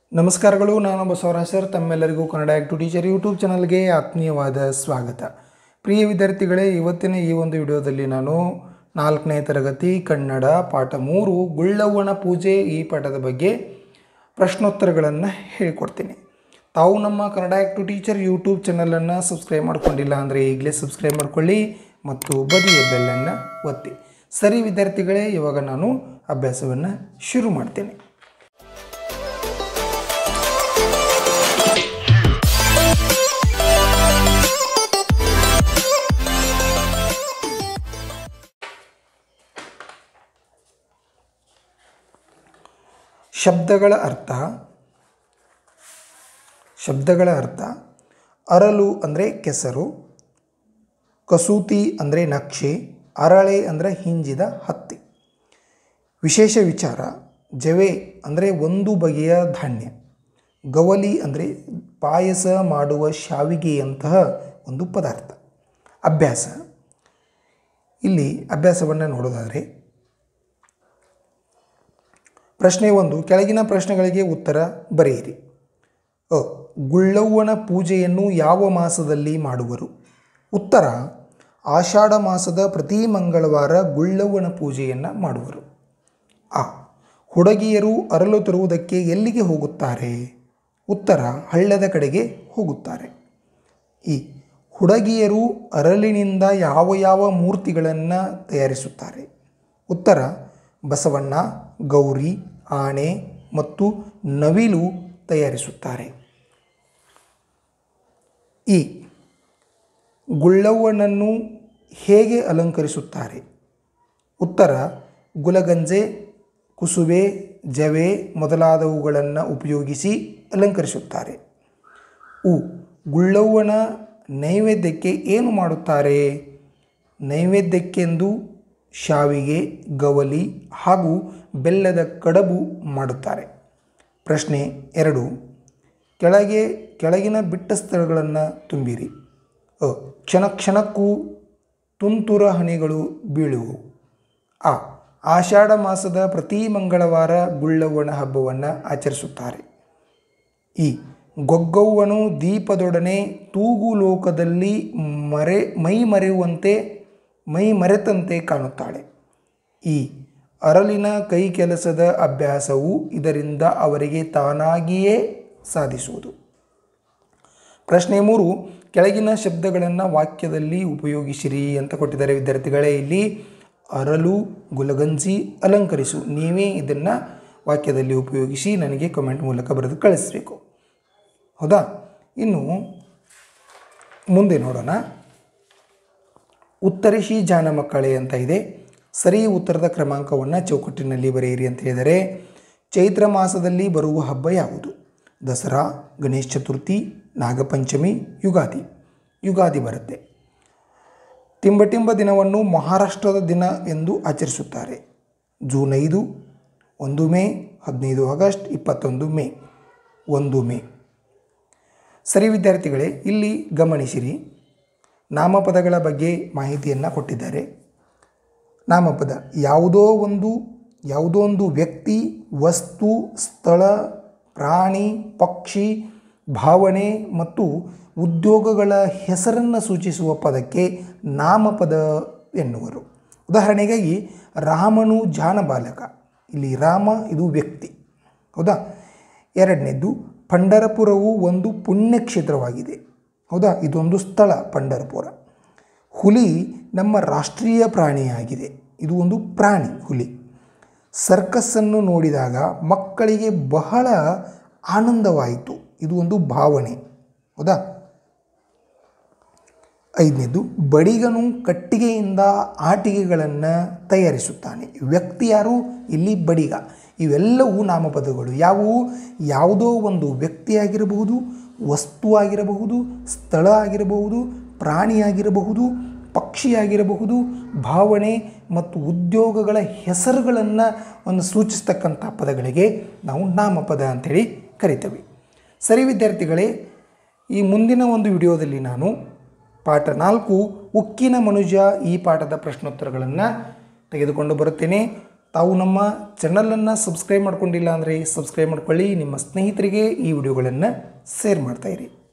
ನಮಸ್ಕಾರಗಳು. ನಾನು ಬಸವರಾಜ್ ಸರ್. ತಮ್ಮೆಲ್ಲರಿಗೂ ಕನ್ನಡ ಆ್ಯಕ್ಟು ಟೀಚರ್ ಯೂಟ್ಯೂಬ್ ಚಾನಲ್ಗೆ ಆತ್ಮೀಯವಾದ ಸ್ವಾಗತ. ಪ್ರಿಯ ವಿದ್ಯಾರ್ಥಿಗಳೇ, ಇವತ್ತಿನ ಈ ಒಂದು ವಿಡಿಯೋದಲ್ಲಿ ನಾನು 4ನೇ ತರಗತಿ ಕನ್ನಡ ಪಾಠ 3 ಗುಳ್ಳವ್ವನ ಪೂಜೆ ಈ ಪಾಠದ ಬಗ್ಗೆ ಪ್ರಶ್ನೋತ್ತರಗಳನ್ನು ಹೇಳಿಕೊಡ್ತೀನಿ. ತಾವು ನಮ್ಮ ಕನ್ನಡ ಆ್ಯಕ್ಟು ಟೀಚರ್ ಯೂಟ್ಯೂಬ್ ಚಾನಲನ್ನು ಸಬ್ಸ್ಕ್ರೈಬ್ ಮಾಡ್ಕೊಂಡಿಲ್ಲ ಅಂದರೆ ಈಗಲೇ ಸಬ್ಸ್ಕ್ರೈಬ್ ಮಾಡ್ಕೊಳ್ಳಿ ಮತ್ತು ಬದಿಯ ಬೆಲ್ಲನ್ನು ಒತ್ತಿ. ಸರಿ ವಿದ್ಯಾರ್ಥಿಗಳೇ, ಇವಾಗ ನಾನು ಅಭ್ಯಾಸವನ್ನು ಶುರು ಮಾಡ್ತೇನೆ. ಶಬ್ದಗಳ ಅರ್ಥ ಅರಳು ಅಂದರೆ ಕೆಸರು, ಕಸೂತಿ ಅಂದರೆ ನಕ್ಷೆ, ಅರಳೆ ಅಂದರೆ ಹಿಂಜಿದ ಹತ್ತಿ. ವಿಶೇಷ ವಿಚಾರ: ಜವೆ ಅಂದರೆ ಒಂದು ಬಗೆಯ ಧಾನ್ಯ, ಗವಲಿ ಅಂದರೆ ಪಾಯಸ ಮಾಡುವ ಶಾವಿಗೆಯಂತಹ ಒಂದು ಪದಾರ್ಥ. ಅಭ್ಯಾಸ: ಇಲ್ಲಿ ಅಭ್ಯಾಸವನ್ನು ನೋಡೋದಾದರೆ, ಪ್ರಶ್ನೆ 1, ಕೆಳಗಿನ ಪ್ರಶ್ನೆಗಳಿಗೆ ಉತ್ತರ ಬರೆಯಿರಿ. ಗುಳ್ಳವ್ವನ ಪೂಜೆಯನ್ನು ಯಾವ ಮಾಸದಲ್ಲಿ ಮಾಡುವರು? ಉತ್ತರ: ಆಷಾಢ ಮಾಸದ ಪ್ರತಿ ಮಂಗಳವಾರ ಗುಳ್ಳವ್ವನ ಪೂಜೆಯನ್ನು ಮಾಡುವರು. ಹುಡುಗಿಯರು ಅರಳು ತರುವುದಕ್ಕೆ ಎಲ್ಲಿಗೆ ಹೋಗುತ್ತಾರೆ? ಉತ್ತರ: ಹಳ್ಳದ ಕಡೆಗೆ ಹೋಗುತ್ತಾರೆ. ಹುಡುಗಿಯರು ಅರಳಿನಿಂದ ಯಾವ ಯಾವ ಮೂರ್ತಿಗಳನ್ನು ತಯಾರಿಸುತ್ತಾರೆ? ಉತ್ತರ: ಬಸವಣ್ಣ, ಗೌರಿ, ಆನೆ ಮತ್ತು ನವಿಲು ತಯಾರಿಸುತ್ತಾರೆ. ಗುಳ್ಳವ್ವನನ್ನು ಹೇಗೆ ಅಲಂಕರಿಸುತ್ತಾರೆ? ಉತ್ತರ: ಗುಲಗಂಜೆ, ಕುಸುಬೆ, ಜವೆ ಮೊದಲಾದವುಗಳನ್ನು ಉಪಯೋಗಿಸಿ ಅಲಂಕರಿಸುತ್ತಾರೆ. ಗುಳ್ಳವ್ವನ ನೈವೇದ್ಯಕ್ಕೆ ಏನು ಮಾಡುತ್ತಾರೆ? ನೈವೇದ್ಯಕ್ಕೆಂದು ಶಾವಿಗೆ, ಗವಲಿ ಹಾಗೂ ಬೆಲ್ಲದ ಕಡಬು ಮಾಡುತ್ತಾರೆ. ಪ್ರಶ್ನೆ 2, ಕೆಳಗಿನ ಬಿಟ್ಟ ಸ್ಥಳಗಳನ್ನು ತುಂಬಿರಿ. ಕ್ಷಣ ಕ್ಷಣಕ್ಕೂ ತುಂತುರ ಹನಿಗಳು ಬೀಳುವು. ಆಷಾಢ ಮಾಸದ ಪ್ರತಿ ಮಂಗಳವಾರ ಗುಳ್ಳವ್ವನ ಹಬ್ಬವನ್ನು ಆಚರಿಸುತ್ತಾರೆ. ಗೊಗ್ಗವ್ವನು ದೀಪದೊಡನೆ ತೂಗು ಲೋಕದಲ್ಲಿ ಮೈ ಮರೆತಂತೆ ಕಾಣುತ್ತಾಳೆ. ಅರಳಿನ ಕೈ ಕೆಲಸದ ಅಭ್ಯಾಸವು ಇದರಿಂದ ಅವರಿಗೆ ತಾನಾಗಿಯೇ ಸಾಧಿಸುವುದು. ಪ್ರಶ್ನೆ 3, ಕೆಳಗಿನ ಶಬ್ದಗಳನ್ನು ವಾಕ್ಯದಲ್ಲಿ ಉಪಯೋಗಿಸಿರಿ ಅಂತ ಕೊಟ್ಟಿದ್ದಾರೆ ವಿದ್ಯಾರ್ಥಿಗಳೇ. ಇಲ್ಲಿ ಅರಳು, ಗುಲಗಂಜಿ, ಅಲಂಕರಿಸು. ನೀವೇ ಇದನ್ನು ವಾಕ್ಯದಲ್ಲಿ ಉಪಯೋಗಿಸಿ ನನಗೆ ಕಮೆಂಟ್ ಮೂಲಕ ಬರೆದು ಕಳಿಸಬೇಕು. ಹೌದಾ? ಇನ್ನು ಮುಂದೆ ನೋಡೋಣ. ಉತ್ತರಿಸಿ ಜಾಣ ಮಕ್ಕಳೇ ಅಂತ ಇದೆ. ಸರಿ ಉತ್ತರದ ಕ್ರಮಾಂಕವನ್ನು ಚೌಕಟ್ಟಿನಲ್ಲಿ ಬರೆಯಿರಿ ಅಂತ ಹೇಳಿದರೆ, ಚೈತ್ರ ಮಾಸದಲ್ಲಿ ಬರುವ ಹಬ್ಬ ಯಾವುದು? ದಸರಾ, ಗಣೇಶ ಚತುರ್ಥಿ, ನಾಗಪಂಚಮಿ, ಯುಗಾದಿ ಬರುತ್ತೆ. ತಿಂಬಟಿಂಬ ದಿನವನ್ನು ಮಹಾರಾಷ್ಟ್ರದ ದಿನ ಎಂದು ಆಚರಿಸುತ್ತಾರೆ. June 5, 1 May, 15 August, 21 May, 1 May. ಸರಿ ವಿದ್ಯಾರ್ಥಿಗಳೇ, ಇಲ್ಲಿ ಗಮನಿಸಿರಿ. ನಾಮಪದಗಳ ಬಗ್ಗೆ ಮಾಹಿತಿಯನ್ನು ಕೊಟ್ಟಿದ್ದಾರೆ. ನಾಮಪದ ಯಾವುದೋ ಒಂದು ವ್ಯಕ್ತಿ, ವಸ್ತು, ಸ್ಥಳ, ಪ್ರಾಣಿ, ಪಕ್ಷಿ, ಭಾವನೆ ಮತ್ತು ಉದ್ಯೋಗಗಳ ಹೆಸರನ್ನು ಸೂಚಿಸುವ ಪದಕ್ಕೆ ನಾಮಪದ ಎನ್ನುವರು. ಉದಾಹರಣೆಗಾಗಿ ರಾಮನು ಜಾಣಬಾಲಕ. ಇಲ್ಲಿ ರಾಮ ಇದು ವ್ಯಕ್ತಿ. ಹೌದಾ? ಎರಡನೇದ್ದು, ಪಂಢರಪುರವು ಒಂದು ಪುಣ್ಯಕ್ಷೇತ್ರವಾಗಿದೆ. ಹೌದಾ? ಇದೊಂದು ಸ್ಥಳ ಪಂಢರಪುರ. ಹುಲಿ ನಮ್ಮ ರಾಷ್ಟ್ರೀಯ ಪ್ರಾಣಿಯಾಗಿದೆ. ಇದು ಒಂದು ಪ್ರಾಣಿ, ಹುಲಿ. ಸರ್ಕಸ್ಸನ್ನು ನೋಡಿದಾಗ ಮಕ್ಕಳಿಗೆ ಬಹಳ ಆನಂದವಾಯಿತು. ಇದು ಒಂದು ಭಾವನೆ. ಹೌದಾ? 5ನೇದು, ಬಡಿಗನು ಕಟ್ಟಿಗೆಯಿಂದ ಆಟಿಕೆಗಳನ್ನು ತಯಾರಿಸುತ್ತಾನೆ. ವ್ಯಕ್ತಿ ಯಾರು? ಇಲ್ಲಿ ಬಡಿಗ. ಇವೆಲ್ಲವೂ ನಾಮಪದಗಳು. ಯಾವುದೋ ಒಂದು ವ್ಯಕ್ತಿ ಆಗಿರಬಹುದು, ವಸ್ತು ಆಗಿರಬಹುದು, ಸ್ಥಳ ಆಗಿರಬಹುದು, ಪ್ರಾಣಿಯಾಗಿರಬಹುದು, ಪಕ್ಷಿಯಾಗಿರಬಹುದು, ಭಾವನೆ ಮತ್ತು ಉದ್ಯೋಗಗಳ ಹೆಸರುಗಳನ್ನು ಸೂಚಿಸ್ತಕ್ಕಂಥ ಪದಗಳಿಗೆ ನಾವು ನಾಮಪದ ಅಂಥೇಳಿ ಕರಿತೇವೆ. ಸರಿ ವಿದ್ಯಾರ್ಥಿಗಳೇ, ಈ ಮುಂದಿನ ಒಂದು ವಿಡಿಯೋದಲ್ಲಿ ನಾನು ಪಾಠ 4 ಉಕ್ಕಿನ ಮನುಜ ಈ ಪಾಠದ ಪ್ರಶ್ನೋತ್ತರಗಳನ್ನು ತೆಗೆದುಕೊಂಡು ಬರುತ್ತೇನೆ. ತಾವು ನಮ್ಮ ಚಾನಲನ್ನು ಸಬ್ಸ್ಕ್ರೈಬ್ ಮಾಡ್ಕೊಂಡಿಲ್ಲ ಅಂದರೆ ಸಬ್ಸ್ಕ್ರೈಬ್ ಮಾಡ್ಕೊಳ್ಳಿ, ನಿಮ್ಮ ಸ್ನೇಹಿತರಿಗೆ ಈ ವಿಡಿಯೋಗಳನ್ನು ಶೇರ್ ಮಾಡ್ತಾಯಿರಿ.